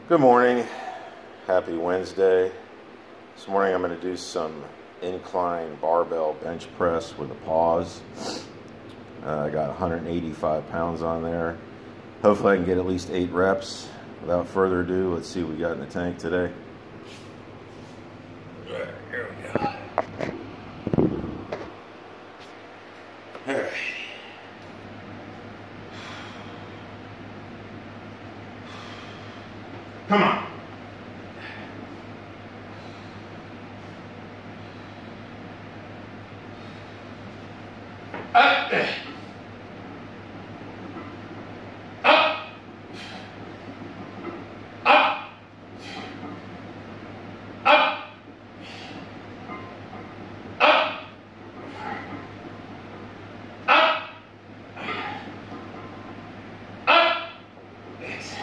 Good morning. Happy Wednesday. This morning I'm going to do some incline barbell bench press with a pause. I got 185 pounds on there. Hopefully I can get at least 8 reps. Without further ado, let's see what we got in the tank today. Here we go. All right. Come on. Up. Up. Up. Up. Up. Up. Up. Yes.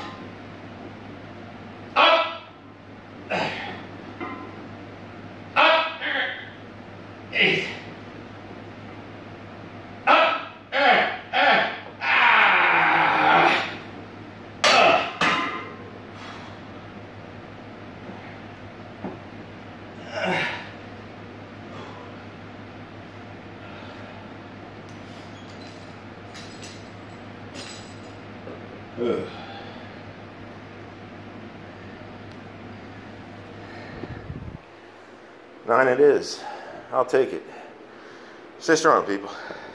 Up. Up. Eight. Up. Ugh. 9 it is. I'll take it. Stay strong, people.